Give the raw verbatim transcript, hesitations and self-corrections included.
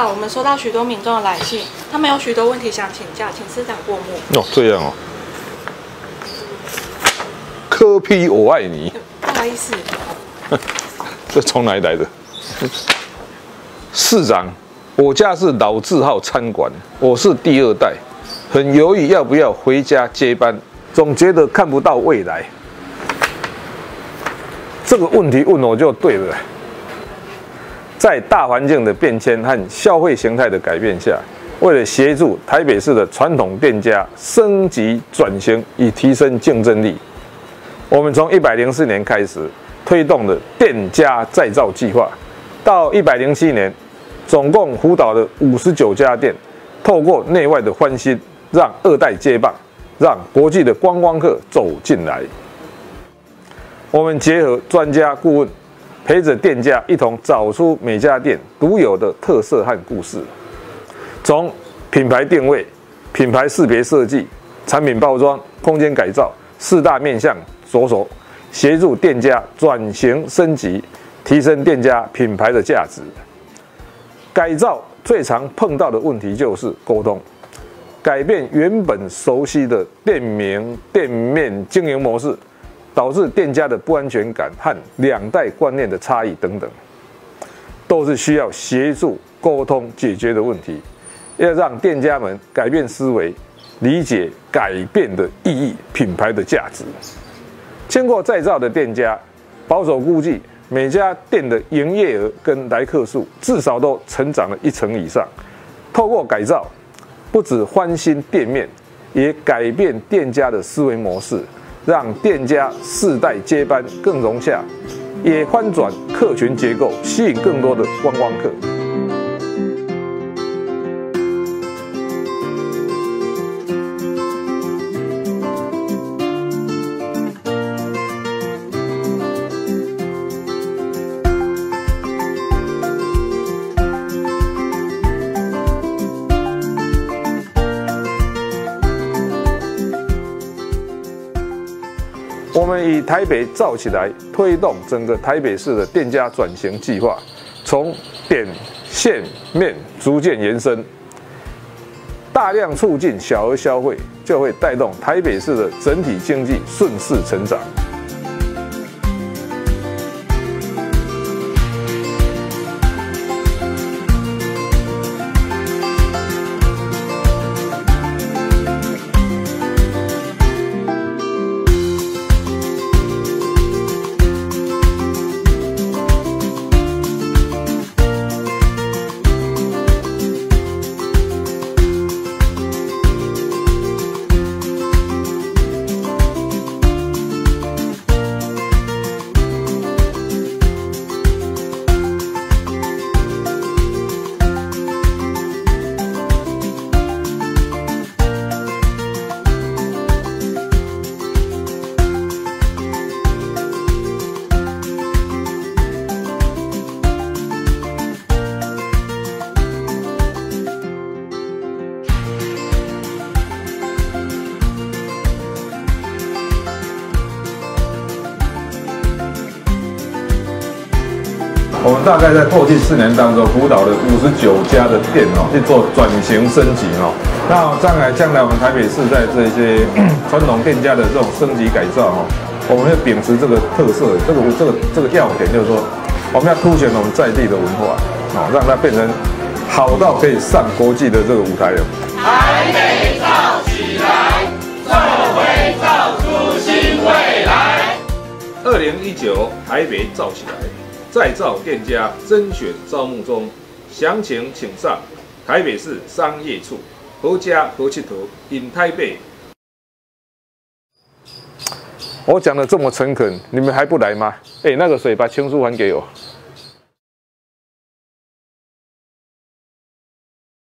好，我们收到许多民众的来信，他们有许多问题想请教，请司长过目。 哦，这样哦。柯 P 我爱你。 不好意思。 这从哪里来的？市长，我家是老字号餐馆，我是第二代，很犹豫要不要回家接班，总觉得看不到未来。这个问题问我就对了。在大环境的变迁和消费形态的改变下，为了协助台北市的传统店家升级转型，以提升竞争力，我们从一百零四年开始推动的店家再造计划，到一百零七年，总共辅导了五十九家店，透过内外的翻新，让二代接棒，让国际的观光客走进来。我们结合专家顾问，陪着店家一同找出每家店独有的特色和故事，从品牌定位、品牌识别设计、产品包装、空间改造四大面向着手，协助店家转型升级，提升店家品牌的价值。改造最常碰到的问题就是沟通，改变原本熟悉的店名、店面经营模式，导致店家的不安全感和两代观念的差异等等，都是需要协助沟通解决的问题。要让店家们改变思维，理解改变的意义、品牌的价值。经过再造的店家，保守估计每家店的营业额跟来客数至少都成长了一成以上。透过改造，不只翻新店面，也改变店家的思维模式，让店家世代接班更融洽，也翻转客群结构，吸引更多的观光客。我们以台北造起来，推动整个台北市的店家转型计划，从点、线、面逐渐延伸，大量促进小额消费，就会带动台北市的整体经济顺势成长。我们大概在过去四年当中辅导了五十九家的店哦，去做转型升级哦。那将来将来我们台北市在这些传统店家的这种升级改造哦，我们要秉持这个特色，这个这个这个要点就是说，我们要凸显我们在地的文化哦，让它变成好到可以上国际的这个舞台了。 台北造起来，社会造出新未来。 二零一九台北造起来。再造店家甄选招募中，详情请上台北市商业处。合家合气头 in 台北。我讲的这么诚恳，你们还不来吗？哎，那个水把情书还给我。